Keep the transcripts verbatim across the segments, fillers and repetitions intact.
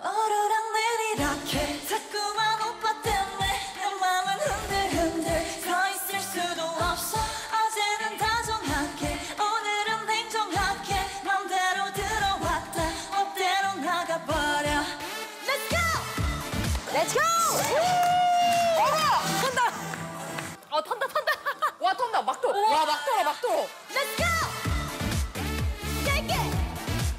오르락내리락해 자꾸만 오빠 때문에 내 맘은 흔들흔들 서 있을 수도 없어. 어제는 다정하게 오늘은 냉정하게 맘대로 들어왔다 멋대로 나가버려. Let's go! Let's go! 오! 턴다! 어, 턴다, 턴다! 와, 턴다, 막도! 와, 막도라, 막도! Let's go! Yeah, yeah!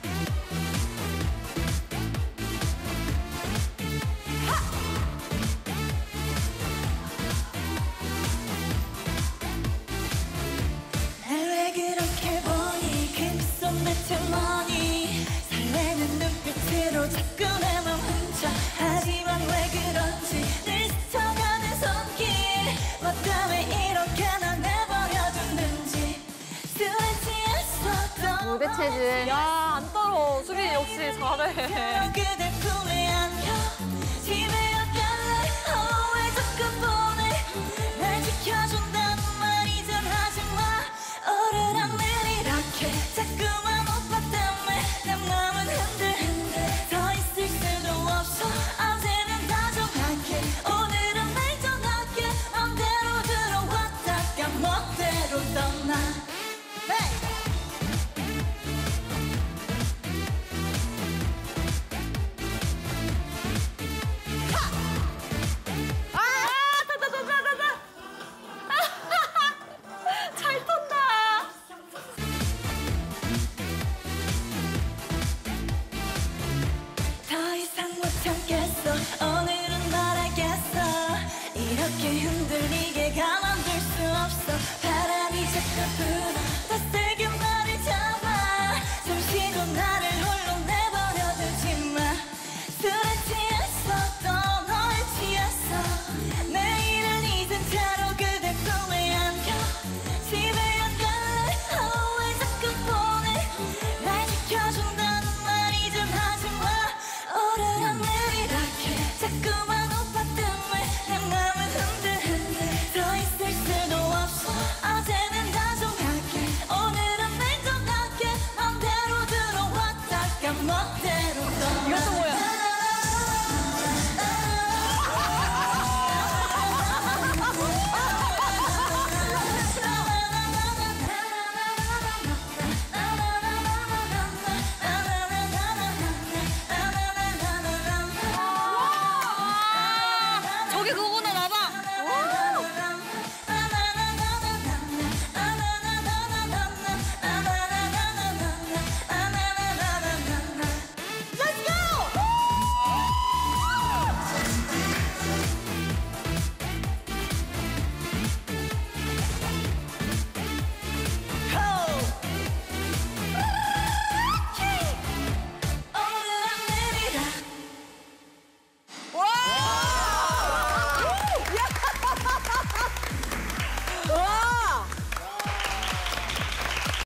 왜 그렇게 보니 그손 뱉은 머니 설레는 눈빛으로 자꾸 내 맘 훔쳐. 하지만 왜 그런지 늘 스쳐가는 손길 맞다 왜 이렇게 날 내버려두는지 스웨치했었던 무대 체질. 야, 안 떨어. 수빈이 역시 잘해. 그대 품에 안겨 집에 갈래. 어, 왜 자꾸